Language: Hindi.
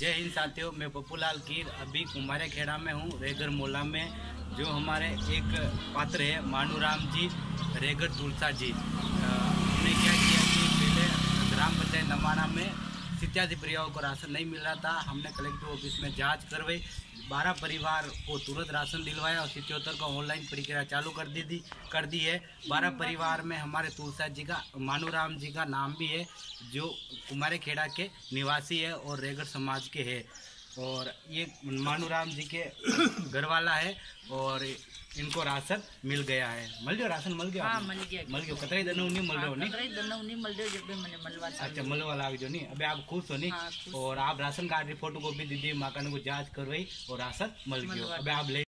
जय हिंद साथियों, मैं पप्पूलाल कीर अभी कुमारे खेड़ा में हूँ, रेगर मोला में। जो हमारे एक पात्र है मानूराम जी रेगर तुलसा जी, हमने क्या किया कि पहले ग्राम पंचायत नमाना में 87 परिवारों को राशन नहीं मिल रहा था। हमने कलेक्टर ऑफिस में जांच करवाई, 12 परिवार को तुरंत राशन दिलवाया और 77 का ऑनलाइन प्रक्रिया चालू कर दी है। 12 परिवार में हमारे तुलसा जी का, मानूराम जी का नाम भी है, जो कुमारे खेड़ा के निवासी है और रेगर समाज के है। और ये मानूराम जी के घर वाला है और इनको राशन मिल गया है। मिल गया राशन, मिल गया। हाँ, मिल गया। कतराई दनो नहीं मिल रहा हो नहीं? कतराई दनो नहीं मिल रहे जब भी मैंने मलवा। अच्छा, मलवा लाग जो नहीं। अबे आप खुश हो नहीं? हाँ, खुश। और आप राशन कार्ड की फोटो कॉपी दीजिए, माँ का जांच करवाई और राशन मिल गया। अबे आप ले